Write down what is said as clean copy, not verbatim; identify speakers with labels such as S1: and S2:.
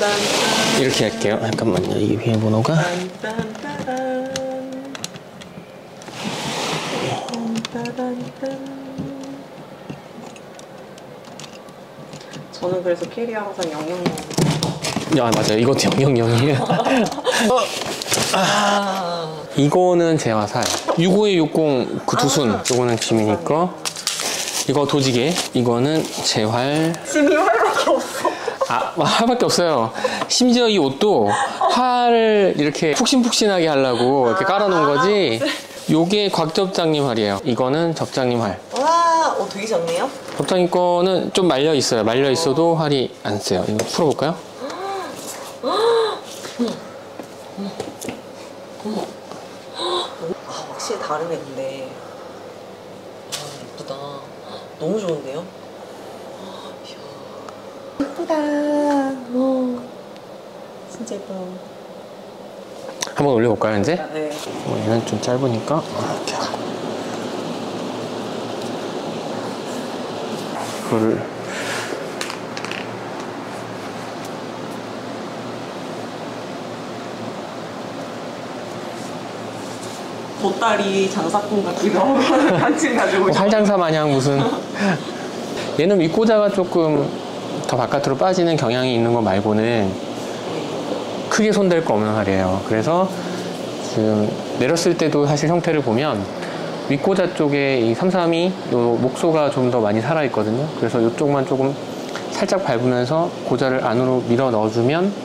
S1: 이렇게 할게요. 잠깐만요. 이게 비밀번호가
S2: 저는 그래서 캐리어 항상 000.
S1: 아 맞아요. 이것도 000이에요. 이거는 제가 사요. 65에 60 그 두순. 이거는 지민이 거. 이거 도지개. 이거는 재활.
S2: 지민이 활밖에 없어.
S1: 활밖에 없어요. 심지어 이 옷도 활을 이렇게 푹신푹신하게 하려고 이렇게 깔아놓은 거지. 요게 곽 접장님 활이에요. 이거는 접장님 활.
S2: 와, 되게 작네요.
S1: 접장님 거는 좀 말려 있어요. 말려 있어도 활이 안 세요. 이거 풀어볼까요?
S2: 확실히 다르네 근데. 예쁘다. 너무 좋은데요? 예쁘다. 진짜 예뻐.
S1: 한번 올려볼까요 이제?
S2: 네.
S1: 얘는 좀 짧으니까 이렇게 하고 이거를
S2: 보따리 장사꾼 같기도 하고 같이 가지고
S1: 활장사 마냥 무슨. 얘는 윗고자가 조금 더 바깥으로 빠지는 경향이 있는 거 말고는 크게 손댈 거 없는 활이에요. 그래서 지금 내렸을 때도 사실 형태를 보면 윗고자 쪽에 이 332 요 목소가 좀 더 많이 살아 있거든요. 그래서 이쪽만 조금 살짝 밟으면서 고자를 안으로 밀어 넣어주면